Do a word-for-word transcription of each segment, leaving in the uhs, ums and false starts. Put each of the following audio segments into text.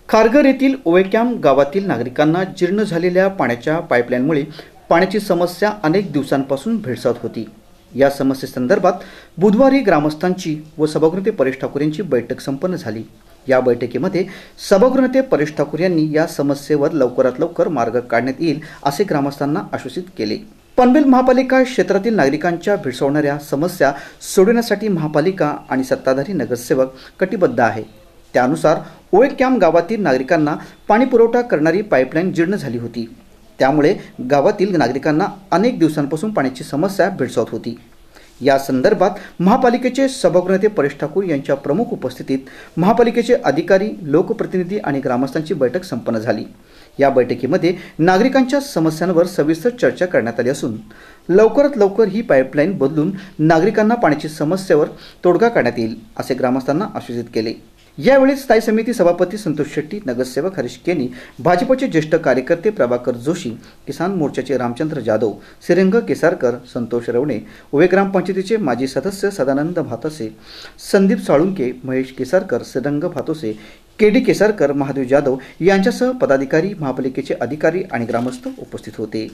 खारघर येथील ओवेकॅम्प गावातील नागरिकांना जीर्ण झालेल्या पाण्याच्या पाईपलाईनमुळे पाण्याची समस्या अनेक दिवसांपासून भेडसावत होती। या समस्येसंदर्भात बुधवारी ग्रामस्थांची व सभागृह परेश ठाकूर यांची बैठक संपन्न झाली। या बैठकीमध्ये सभागृह परेश ठाकूर यांनी या समस्येवर लवकरात लवकर मार्ग काढण्यात येईल असे ग्रामस्थांना आश्वासित केले। पनवेल महापालिका क्षेत्रातील नागरिकांच्या भेडसावणाऱ्या समस्या सोडवण्यासाठी महापालिका आणि सत्ताधारी नगरसेवक कटिबद्ध आहे। त्यानुसार ओवेकॅम्प गावातील नागरिकांना पाणी पुरवठा करणारी पाईपलाईन जीर्ण झाली होती। त्यामुळे गावातील नागरिकांना अनेक दिवसांपासून पाण्याची समस्या भेडसावत होती। या संदर्भात महापालिकेचे सभागृह परेश ठाकूर यांच्या प्रमुख उपस्थितीत महापालिकेचे अधिकारी, लोकप्रतिनिधी आणि ग्रामस्थांची बैठक संपन्न झाली। या बैठकीमध्ये नागरिकांच्या समस्यांवर सविस्तर चर्चा करण्यात आली असून लवकरात लवकर ही पाईपलाईन बदलून नागरिकांना पाण्याची समस्येवर तोडगा काढण्यात येईल असे ग्रामस्थांना आश्वासित केले। यावेळी स्थायी समिती सभापती संतोष शेट्टी, नगरसेवक हरीश केनी, भाजपचे ज्येष्ठ कार्यकर्ते प्रभाकर जोशी, किसान मोर्चाचे रामचंद्र जाधव, श्रीरंग केसारकर, संतोष रवणे, ओवे ग्रामपंचायतीचे माजी सदस्य सदानंद भातसे, संदीप साळुंके, महेश केसारकर, श्रीरंग भातोसे, केडी केसारकर, महादेव जाधव यांच्यासह पदाधिकारी, महापालिकेचे अधिकारी आणि ग्रामस्थ उपस्थित होते।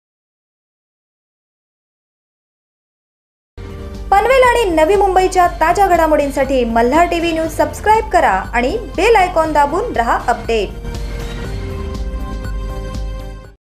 पनवेल आणि नवी मुंबईच्या ताज्या घडामोडींसाठी मल्हार टीव्ही न्यूज सबस्क्राइब करा आणि बेल आयकॉन दाबून रहा अपडेट।